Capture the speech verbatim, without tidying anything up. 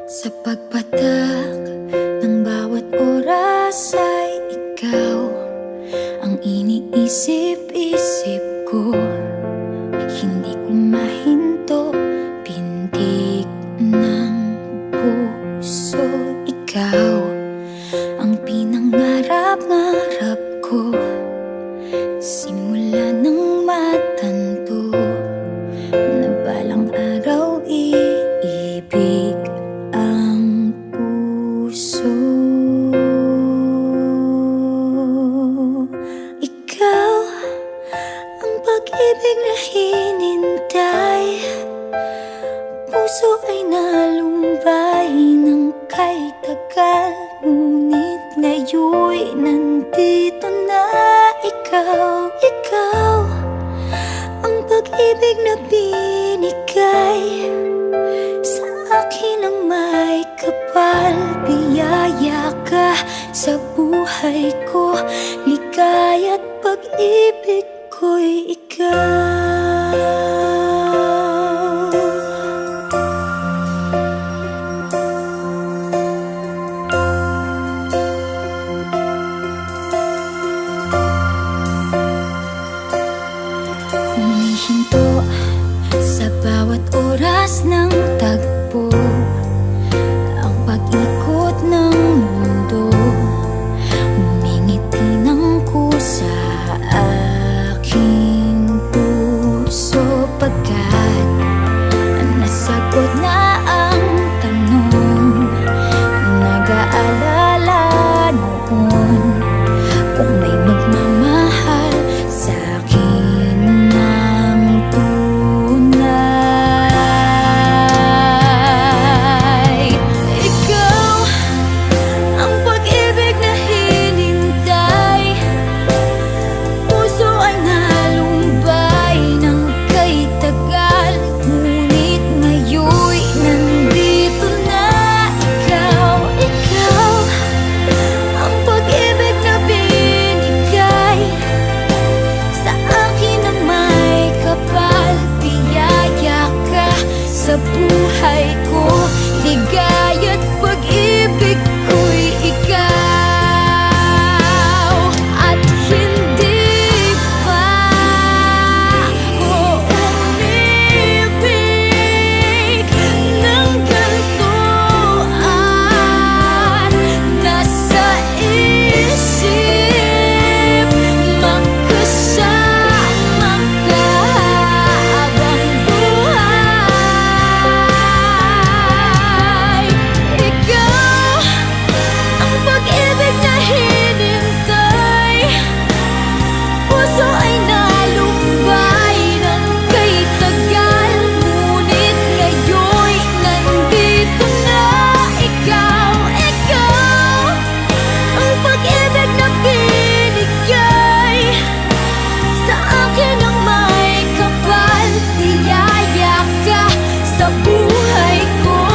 Sa pagpatak ng bawat oras ay ikaw ang iniisip-isip ko. Hindi ko mahinto, pintig ng puso. Ikaw ang pinangarap-ngarap ko, simula ng matanto na balang araw iibig ang puso. Ikaw ang pag-ibig na hinintay, puso ay nalumbay ng kay tagal, ngunit ngayon'y nandito na. Ikaw, ikaw ang pag-ibig na binigay sa akin ang may kapal. Biyaya ka sa buhay ko, ligaya't pag-ibig ko'y ikaw. Humihinto sa bawat oras ng tagpo, ang pag-ikot ng mundo, ngumingiti ng kusa aking puso. Pagkat nasagot na ang tanong, nag-aalala noon kung may magmamahal sa'kin ng tunay. Ikaw ang pag-ibig na hinintay, puso ay nalumbay ng kay tagal, ngunit ngayon'y nandito na. Ikaw, ikaw ang pag-ibig na binigay sa akin ang may kapal. Biyaya ka sa buhay ko, ligaya't pag-ibig ko'y ikaw. At hindi pa ako umibig ng ganito, at nasa isip magkasama ka habang buhay. Ikaw ang pag-ibig na hinintay, puso ay nalumbay ng kay tagal, ngunit ngayon'y nandito na. Ikaw, ikaw ang pag-ibig na binigay sa akin ang may kapal. Biyaya ka sa buhay ko,